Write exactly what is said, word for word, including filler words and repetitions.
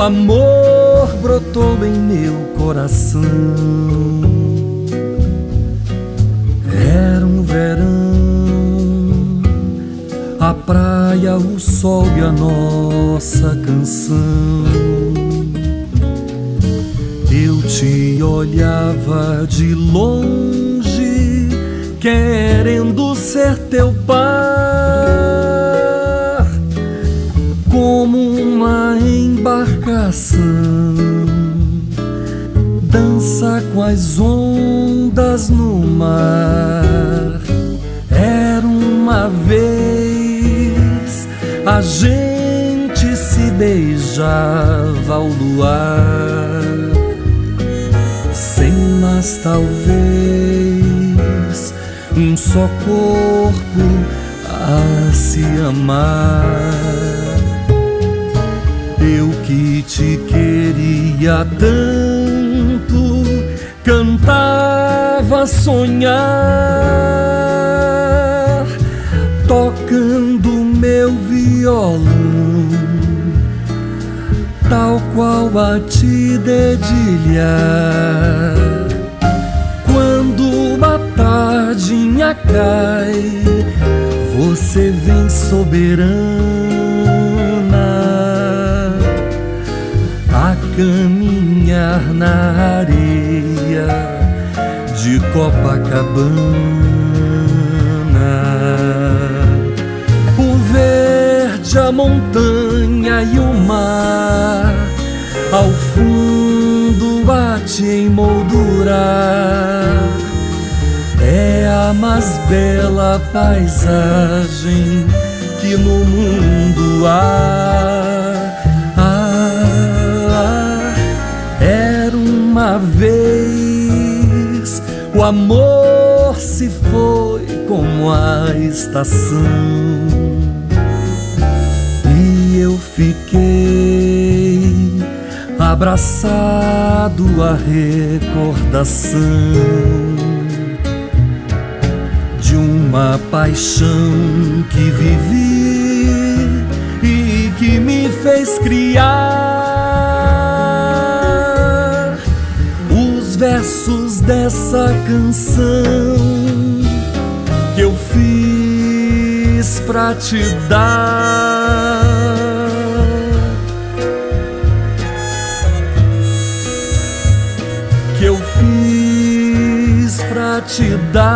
amor brotou em meu coração. Era um verão, a praia, o sol e a nossa canção. Eu te olhava de longe, querendo ser teu par, como uma embarcação, dança com as ondas no mar. Era uma vez, a gente se beijava ao luar, sem mais talvez um só corpo a se amar. Eu que te queria tanto, cantava a sonhar, tocando meu violão, tal qual a te dedilhar. Quando a tardinha cai, você vem soberana a caminhar na areia de Copacabana. O verde, a montanha e o mar, ao fundo a te emoldurar. É a mais bela paisagem que no mundo há. Ah, era uma vez, o amor se foi como a estação, e eu fiquei abraçado à recordação de uma paixão que vivi e que me fez criar os versos dessa canção que eu fiz pra te dar. Que eu fiz pra te dar.